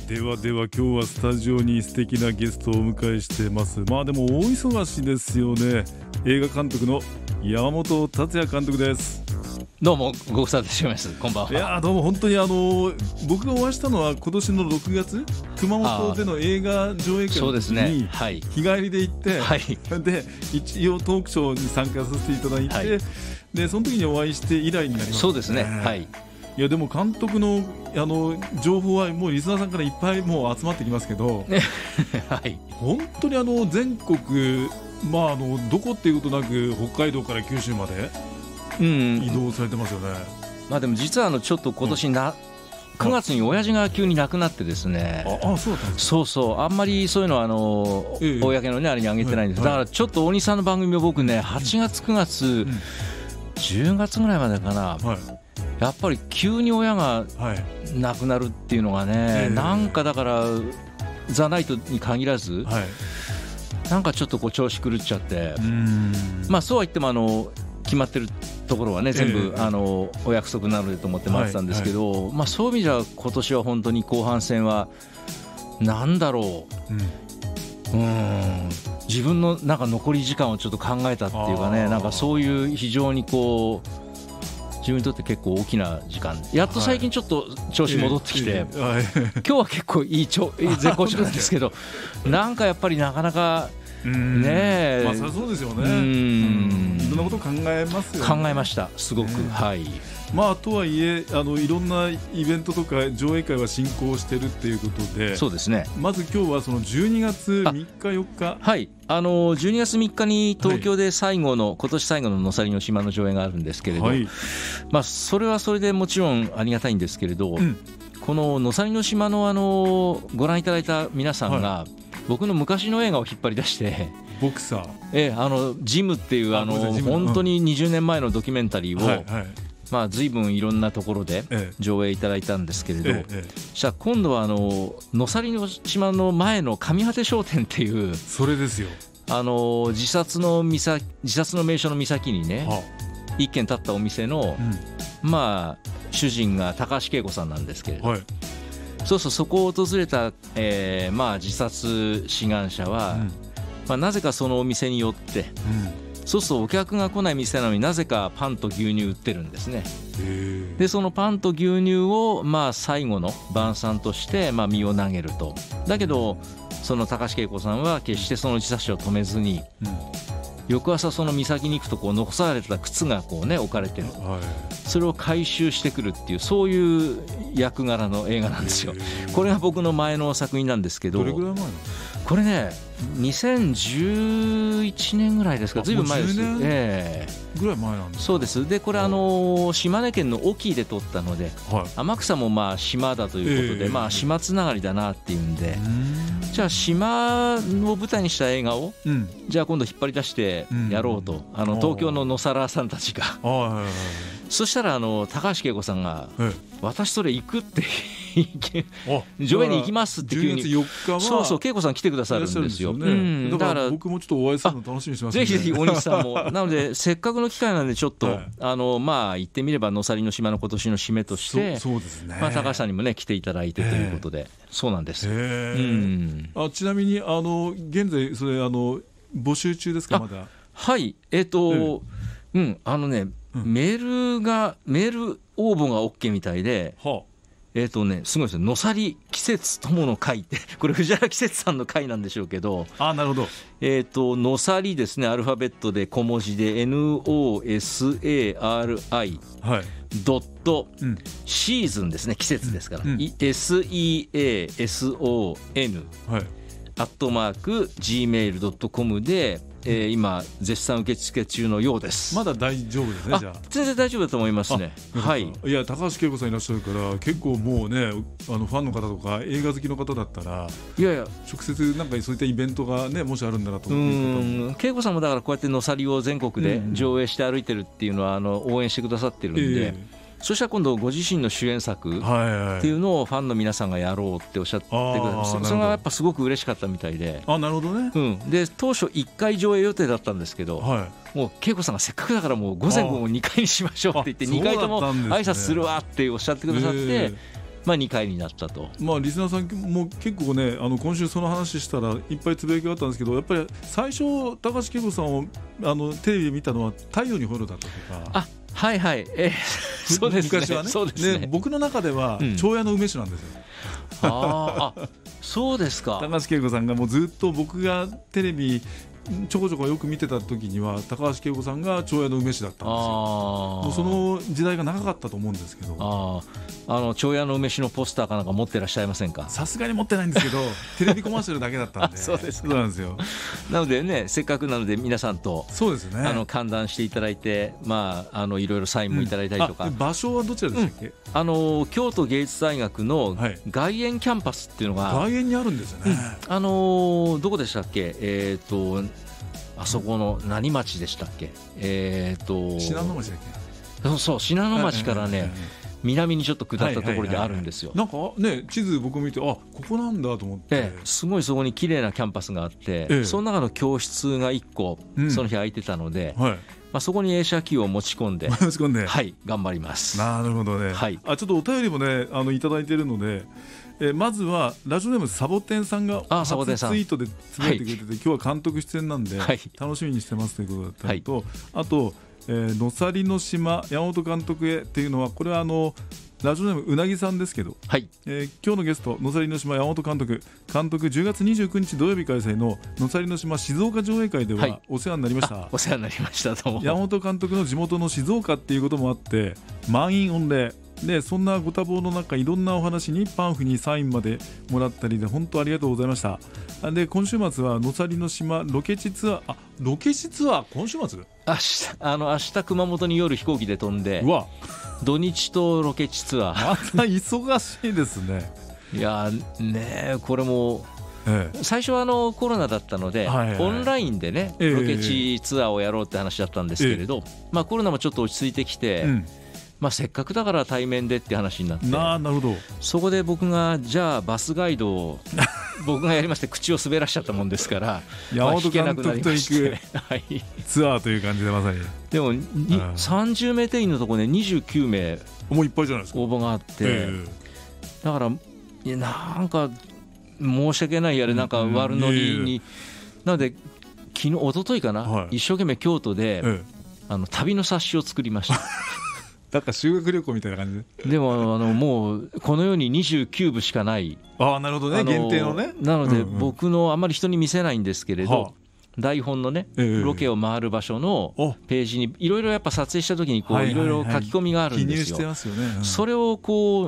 ではでは今日はスタジオに素敵なゲストをお迎えしてます。まあでも大忙しですよね。映画監督の山本達也監督です。 どうもご無沙汰してます。こんばんは。 いやどうも本当に僕がお会いしたのは今年の6月熊本での映画上映会の時に日帰りで行って、はい、で一応トークショーに参加させていただいて、はい、でその時にお会いして以来になります。 そうですね、はい。 いやでも監督の情報はもうリスナーさんからいっぱいもう集まってきますけど、はい、本当に全国、まあどこっていうことなく北海道から九州まで移動されてますよね。 まあでも実はちょっと今年9月に親父が急に亡くなってですね。 そうだったんですか。 そうそう、あんまりそういうのは公のねあれにあげてないんです。だからちょっと大西さんの番組を僕ね8月9月、10月ぐらいまでかな、やっぱり急に親が亡くなるっていうのがね、なんかだからザ・ナイトに限らず、なんかちょっとこう調子狂っちゃって、まあそうは言っても決まってるところはね全部お約束なのでと思って待ってたんですけど、まあそういう意味じゃ今年は本当に後半戦はなんだろう、自分のなんか残り時間をちょっと考えたっていうかね、なんかそういう非常にこう自分にとって結構大きな時間、やっと最近ちょっと調子戻ってきて、今日は結構いい絶好調なんですけどなんかやっぱりなかなかね、 まあそうですよね。いろんなことを考えますよね。 考えましたすごく、はい。 まあとはいえいろんなイベントとか上映会は進行してるっていうことで、 そうですね。 まず今日はその12月3日4日、 はい、12月3日に東京で今年最後ののさりの島の上映があるんですけれど、まあそれはそれでもちろんありがたいんですけれど、こののさりの島のご覧いただいた皆さんが、僕の昔の映画を引っ張り出してボクサー、 ジムっていう本当に20年前のドキュメンタリーを、まあ随分いろんなところで上映いただいたんですけれど、したら今度はのさりの島の前の上果商店っていう、 それですよ、 自殺の名所の岬にね、一軒建ったお店の、まあ主人が高橋恵子さんなんですけれど、そこを訪れた、まあ自殺志願者は、まあ、なぜかそのお店に寄って、そうするとお客が来ない店なのになぜかパンと牛乳売ってるんですね。でそのパンと牛乳をまあ最後の晩餐としてまあ身を投げると。だけどその高橋恵子さんは決してその自殺者を止めずに、翌朝その岬に行くとこう残された靴がこうね置かれてる、それを回収してくるっていう、そういう役柄の映画なんですよ。これが僕の前の作品なんですけど、 どれぐらい前の？ これね2011年ぐらいですか。ずいぶん前です。 10年ぐらい前なんですか。 そうです。でこれ島根県の隠岐で撮ったので、天草もまあ島だということで、まあ島つながりだなっていうんで、じゃあ島を舞台にした映画を、じゃあ今度引っ張り出してやろうと、東京の野皿さんたちが、そしたら高橋恵子さんが、私それ行くって上映に行きますって急に、 12月4日はそう恵子さん来てくださるんですよ。 だから僕もちょっとお会いするの楽しみにしてますね。 ぜひぜひ大西さんもなのでせっかくの機会なんでちょっと、まあ言ってみればのさりの島の今年の締めとして、まあ高橋さんにもね来ていただいてということで、そうなんです。 ちなみに現在それ募集中ですか？まだ。 はい、メール応募が OK みたいで、すごいですよ。のさり季節友の会ってこれ藤原季節さんの会なんでしょうけど、 なるほど。 のさりですね、アルファベットで小文字で NOSARI、ドット、シーズンですね、季節ですから、SEASON、アットマーク gmail.com で、今絶賛受付中のようです。 まだ大丈夫ですね。じゃあ全然大丈夫だと思いますね。はい。 いや高橋恵子さんいらっしゃるから結構もうねファンの方とか映画好きの方だったら、いやいや直接なんかそういったイベントがねもしあるんだなと思って、 恵子さんもだからこうやってのさりを全国で上映して歩いてるっていうのは応援してくださってるんで、そしたら今度ご自身の主演作っていうのをファンの皆さんがやろうっておっしゃってくださって、それがやっぱすごく嬉しかったみたいで。 なるほどね。 で当初1回上映予定だったんですけど、もう恵子さんがせっかくだからもう午前午後2回にしましょうって言って、2回とも挨拶するわっておっしゃってくださって、 2回になったと。 リスナーさんも結構ね今週その話したらいっぱいつぶやきがあったんですけど、やっぱり最初高橋恵子さんをテレビで見たのは太陽にほえろだったとか。 はいはい、そうですね、 昔はね。 そうですね。 僕の中では長屋の梅酒なんですよ。 そうですか。 高橋恵子さんがもうずっと僕がテレビちょこちょこよく見てた時には高橋恵子さんが長屋の梅酒だったんですよ。もうその時代が長かったと思うんですけど。 長屋の梅酒のポスターかなんか持ってらっしゃいませんか？ さすがに持ってないんですけどテレビコマーシャルだけだったんで。 そうですか。 そうなんですよ。 なのでね、せっかくなので皆さんとそうですね、 歓談していただいて、いろいろサインもいただいたりとか。 場所はどちらでしたっけ？ 京都芸術大学の外苑キャンパスっていうのが、 外苑にあるんですよね。 どこでしたっけ？あそこの何町でしたっけ？ 信濃町だっけ？ そう、信濃町からね、南にちょっと下ったところであるんですよ。 なんかね、地図僕見てここなんだと思って、 すごいそこに綺麗なキャンパスがあって、その中の教室が1個その日空いてたので、そこに映写機を持ち込んで頑張ります。 なるほどね。ちょっとお便りもねいただいているので、まずはラジオネームサボテンさんが初ツイートでつぶやいてくれてて、今日は監督出演なんで楽しみにしてますということだったのと、あとのさりの島山本監督へっていうのは、これはラジオネームうなぎさんですけど、今日のゲストのさりの島山本監督10月29日土曜日開催ののさりの島静岡上映会ではお世話になりました。 お世話になりました。どうも。 山本監督の地元の静岡っていうこともあって満員御礼で、そんなご多忙の中いろんなお話にパンフにサインまでもらったりで本当ありがとうございました。で今週末はのさりの島ロケ地ツアー今週末明日熊本に夜飛行機で飛んで、土日とロケ地ツアー。 また忙しいですね。 いやね、これも最初はコロナだったので、オンラインでねロケ地ツアーをやろうって話だったんですけれど、コロナもちょっと落ち着いてきて、せっかくだから対面でって話になって、 なるほど。そこで僕がじゃあバスガイドを僕がやりまして、口を滑らしちゃったもんですから山本監督と行くツアーという感じで、まさにでも30名定員のところで29名もういっぱいじゃないですか応募があって、だからなんか申し訳ないやれ、なんか悪ノリに、なので一昨日かな、一生懸命京都で旅の冊子を作りましたなんか修学旅行みたいな感じで。 でももうこの世に29部しかない。 なるほどね、限定のね。 なので僕のあんまり人に見せないんですけれど、台本のねロケを回る場所のページにいろいろやっぱ撮影した時にいろいろ書き込みがあるんですよ。 記入してますよね。 それを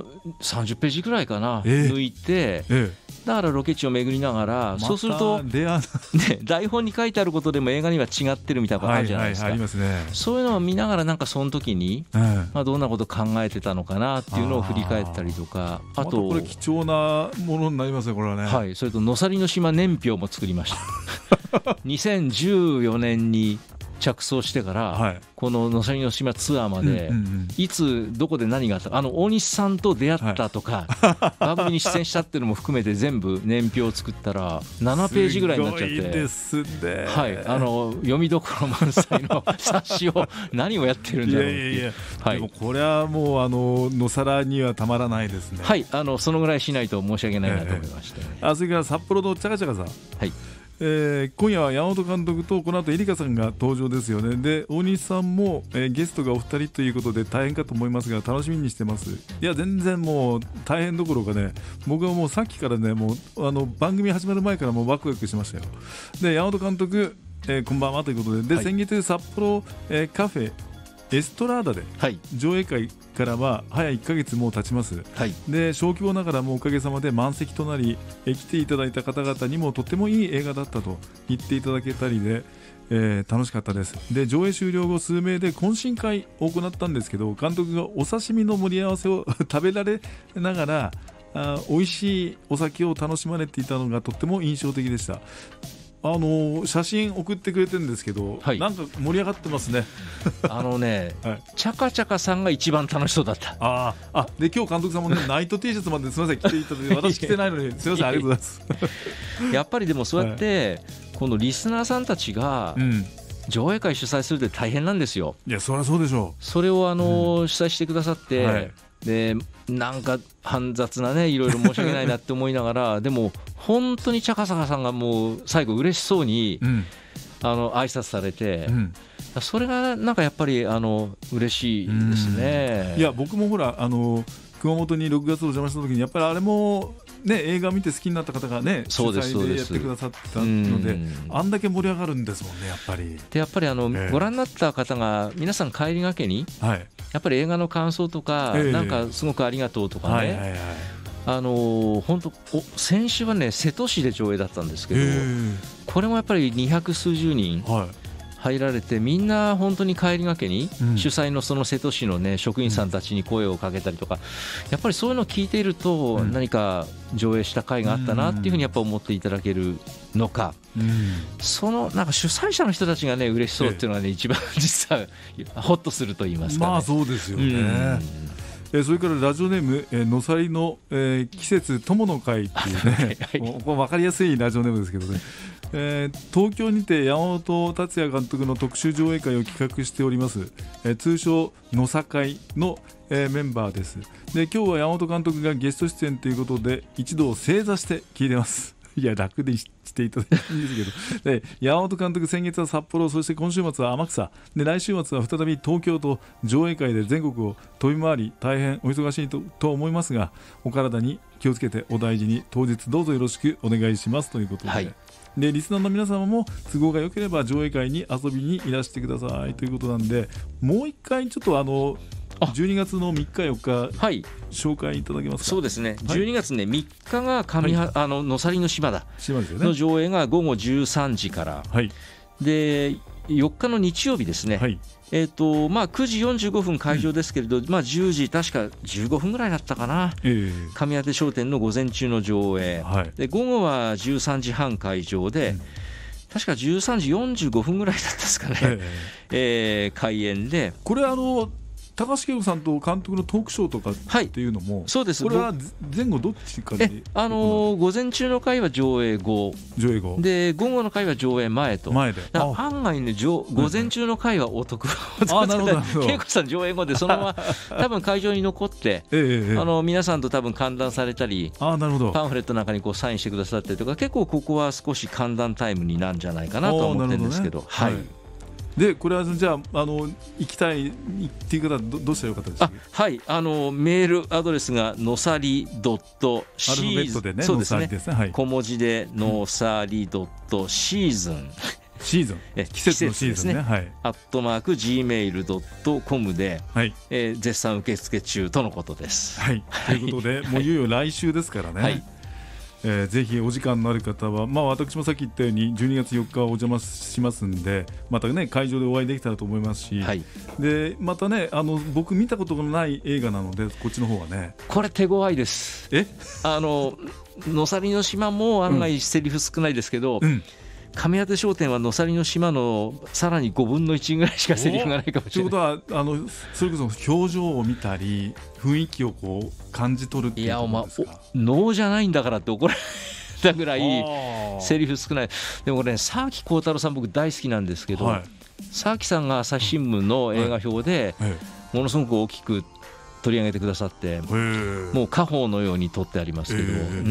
30ページぐらいかな抜いて、だからロケ地を巡りながら、そうすると台本に書いてあることでも映画には違ってるみたいなことあるじゃないですか。そういうのを見ながら、なんかその時にどんなこと考えてたのかなっていうのを振り返ったりとか、あとこれ貴重なものになりますね、これはね。 それとのさりの島年表も作りました2014年に着想してから、こののさりの島ツアーまでいつどこで何があったか、大西さんと出会ったとか、番組に出演したっていうのも含めて全部年表を作ったら7ページぐらいになっちゃって、 すごいですね。 読みどころ満載の冊子を何をやってるんだろうっていう。 でもこれはもうのさらにはたまらないですね。 そのぐらいしないと申し訳ないなと思いまして、 それから札幌のチャカチャカさん、今夜は山本監督とこの後エリカさんが登場ですよね。で大西さんも、ゲストがお二人ということで大変かと思いますが楽しみにしてます。いや全然もう大変どころかね、僕はもうさっきからね、もう番組始まる前からもうワクワクしましたよ。で山本監督、こんばんはということで、先月札幌、カフェエストラーダで上映会からは早1ヶ月もう経ちます。で小規模ながらもおかげさまで満席となり、来ていただいた方々にもとてもいい映画だったと言っていただけたりで、楽しかったです。で上映終了後数名で懇親会を行ったんですけど、監督がお刺身の盛り合わせを食べられながら美味しいお酒を楽しまれていたのがとっても印象的でした。写真送ってくれてるんですけど、なんか盛り上がってますね。 チャカチャカさんが一番楽しそうだった。 で今日監督さんもねナイト T シャツまですみません着ていただいて、私着てないのにすみません、ありがとうございます。 やっぱりでもそうやって、このリスナーさんたちが、上映会主催するって大変なんですよ。 いやそりゃそうでしょう。 それを主催してくださって、 でなんか煩雑なねいろいろ申し訳ないなって思いながらでも本当に茶坂さんがもう最後嬉しそうに、挨拶されて、それがなんかやっぱり嬉しいですね。 いや僕もほら熊本に6月お邪魔した時にやっぱりあれもね、映画見て好きになった方がね主催でやってくださったのであんだけ盛り上がるんですもんねやっぱり。 でやっぱりご覧になった方が皆さん帰りがけに、やっぱり映画の感想とか、なんかすごくありがとうとかね、本当先週はね瀬戸市で上映だったんですけど、これもやっぱり200数十人入られて、みんな本当に帰りがけに主催のその瀬戸市のね職員さんたちに声をかけたりとか、やっぱりそういうのを聞いていると何か上映した回があったなっていうふうにやっぱ思っていただけるのか、そのなんか主催者の人たちがね嬉しそうっていうのがね一番実はホッとすると言いますかね。 まあそうですよね。それからラジオネームのさりの、季節友の会っていうねこれ分かりやすいラジオネームですけどね、東京にて山本達也監督の特集上映会を企画しております、通称のさ会の、メンバーです。で今日は山本監督がゲスト出演ということで一度正座して聞いてます。いや楽でしていただいていいんですけどで山本監督先月は札幌、そして今週末は天草で来週末は再び東京と上映会で全国を飛び回り大変お忙しいと思いますがお体に気をつけてお大事に当日どうぞよろしくお願いしますということで、でリスナーの皆様も都合が良ければ上映会に遊びにいらしてくださいということなんでもう一回ちょっと12月の3日4日、紹介いただけますか。 そうですね、12月ね3日がのさりの島だの上映が午後13時から、で4日の日曜日ですね、9時45分会場ですけれど、10時確か15分ぐらいだったかな、上当商店の午前中の上映、で午後は13時半会場で、確か13時45分ぐらいだったですかね、開演でこれ高橋恵子さんと監督のトークショーとかっていうのも、 そうです。 これは前後どっちかに午前中の回は上映後で午後の回は上映前と案外ね午前中の回はお得恵子さん上映後でそのまま多分会場に残って皆さんと多分歓談されたりパンフレットなんかにこうサインしてくださったりとか結構ここは少し歓談タイムになるんじゃないかなと思ってるんですけど。 でこれはじゃあ行きたいっていう方はどうしたらよかったですか。 メールアドレスがのさり.シーズン、そうですね、小文字でのさり.シーズン季節のシーズンね、@gmail.com で、絶賛受付中とのことです。 ということでもういよいよ来週ですからね、ぜひお時間のある方は、私もさっき言ったように12月4日お邪魔しますんでまたね会場でお会いできたらと思いますし、でまたね僕見たことのない映画なのでこっちの方はねこれ手強いです。のさりの島も案外セリフ少ないですけど、上当商店はのさりの島のさらに5分の1ぐらいしかセリフがないかもしれない。 ということはそれこそ表情を見たり雰囲気をこう感じ取るっていうことですか。 能じゃないんだからって怒られたぐらいセリフ少ない。でもこれね沢木耕太郎さん僕大好きなんですけど、沢木さんが朝日新聞の映画表でものすごく大きく取り上げてくださってもう家宝のように撮ってありますけど、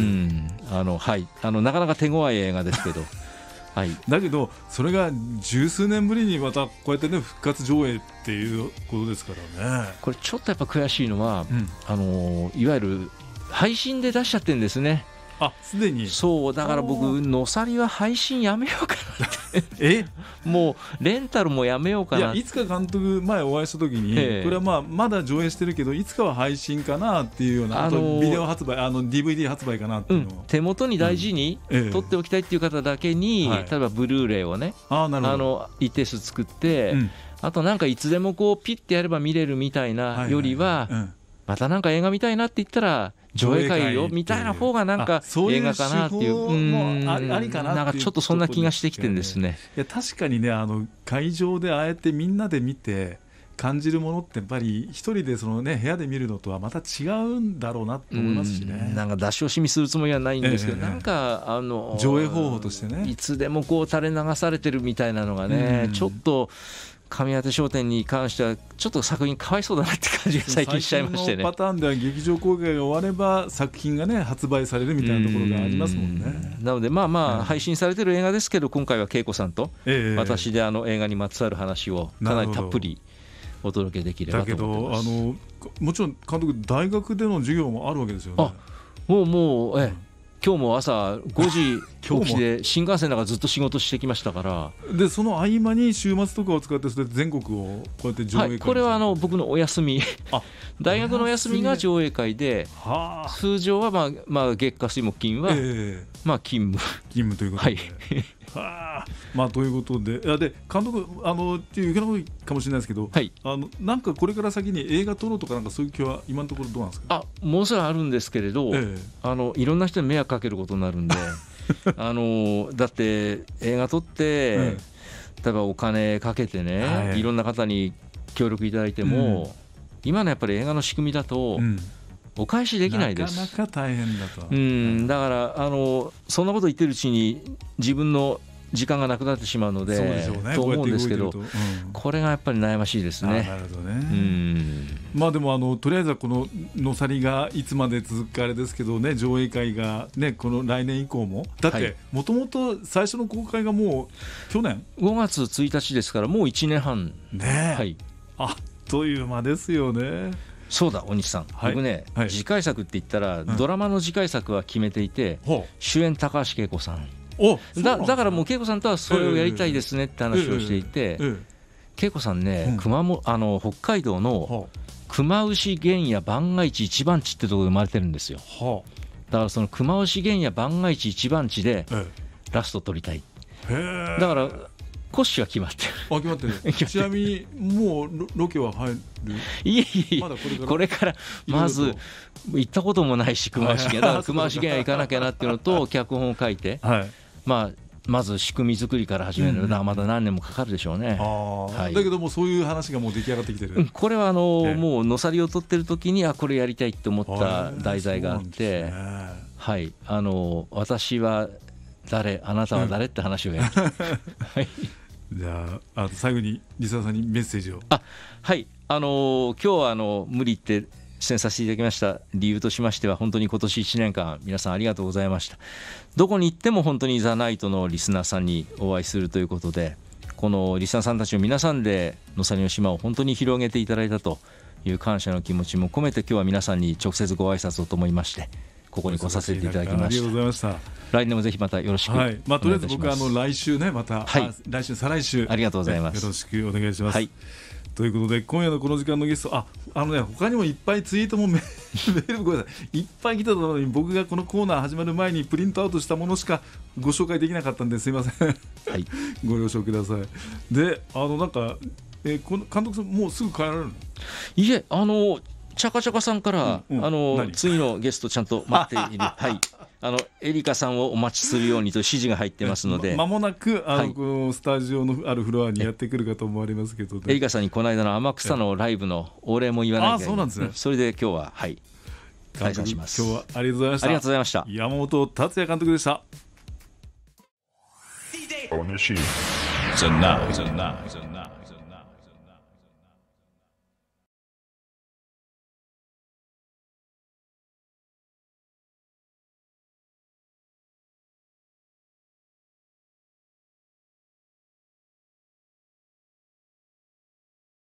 なかなか手強い映画ですけどだけどそれが十数年ぶりにまたこうやってね復活上映っていうことですからね。 これちょっとやっぱ悔しいのは、いわゆる配信で出しちゃってるんですね。 すでにそうだから僕のさりは配信やめようかなってもうレンタルもやめようかな。 いつか監督前お会いした時に、これはまだ上映してるけどいつかは配信かなっていうような、ビデオ発売DVD 発売かなっていうのを、 手元に大事に撮っておきたいっていう方だけに、例えばブルーレイをね一定数作って、あとなんかいつでもこうピッてやれば見れるみたいなよりは、またなんか映画見たいなって言ったら上映会よみたいな方がなんか映画かなっていう、 ありかなっていう、 なんかちょっとそんな気がしてきてるんですね。 いや確かにね会場でああやってみんなで見て感じるものってやっぱり一人でそのね部屋で見るのとはまた違うんだろうなと思いますしね。 なんか出し惜しみするつもりはないんですけど、なんか上映方法としてねいつでもこう垂れ流されてるみたいなのがね、ちょっと上当商店に関してはちょっと作品かわいそうだなって感じが最近しちゃいましてね。 最近のパターンでは劇場公開が終われば作品がね発売されるみたいなところがありますもんね。 なので配信されてる映画ですけど、今回は恵子さんと私で映画にまつわる話をかなりたっぷりお届けできればと思ってます。 だけどもちろん監督大学での授業もあるわけですよね。 もう今日も朝5時起きで新幹線の中ずっと仕事してきましたから。 でその合間に週末とかを使ってそれ全国をこうやって上映会、 これは僕のお休み大学のお休みが上映会で、通常は月火水木金は勤務ということで、ということで、監督っていう余計なことかもしれないですけど、なんかこれから先に映画撮ろうとかなんかそういう気は今のところどうなんですか。 ものすごいあるんですけれど、いろんな人に迷惑かけることになるんでだって映画撮って、例えばお金かけてね、いろんな方に協力いただいても、今のやっぱり映画の仕組みだと、お返しできないです。 なかなか大変だと。 だからそんなこと言ってるうちに自分の時間がなくなってしまうので、と思うんですけど、これがやっぱり悩ましいですね。 なるほどね。でもとりあえずはこののさりがいつまで続くかあれですけどね、上映会がねこの来年以降もだってもともと最初の公開がもう去年 5月1日ですからもう1年半ね。あっという間ですよね。 そうだ大西さん、僕ね、次回作って言ったら、ドラマの次回作は決めていて、主演高橋恵子さんだからもう恵子さんとはそれをやりたいですねって話をしていて、恵子さんね、北海道の熊牛原野番外地一番地ってところで生まれてるんですよ。だからその熊牛原野番外地一番地でラスト撮りたい。だからコッシュは決まってる。 ちなみにもうロケは入る？ いえこれからまず行ったこともないし熊牛原野だから熊牛原野行かなきゃなっていうのと脚本を書いて、まず仕組み作りから始めるのでまだ何年もかかるでしょうね。 だけどもそういう話がもう出来上がってきてる。 これはもうのさりを取ってる時にこれやりたいって思った題材があって、私は誰あなたは誰って話をやる。 じゃあ最後にリスナーさんにメッセージを。 今日は無理って出演させていただきました理由としましては、本当に今年1年間皆さんありがとうございました。どこに行っても本当にザ・ナイトのリスナーさんにお会いするということで、このリスナーさんたちの皆さんでのさりの島を本当に広げていただいたという感謝の気持ちも込めて、今日は皆さんに直接ご挨拶をと思いましてここに来させていただきました。 ありがとうございました。 来年もぜひまたよろしくお願いいたします。 とりあえず僕は来週ねまた、来週再来週ありがとうございます。 よろしくお願いします。ということで今夜のこの時間のゲスト他にもいっぱいツイートもメールごめんなさいいっぱい来たのに、僕がこのコーナー始まる前にプリントアウトしたものしかご紹介できなかったんですいませんご了承ください。でなんかこの監督さんもうすぐ帰られるの？ いえチャカチャカさんから、次のゲストちゃんと待っているエリカさんをお待ちするようにと指示が入ってますので、 間もなくこのスタジオのあるフロアにやってくるかと思われますけど、 エリカさんにこの間の天草のライブのお礼も言わなきゃいけない。 そうなんですね。 それで今日は解散します。 今日はありがとうございました。 ありがとうございました。 山本達也監督でした。The Night.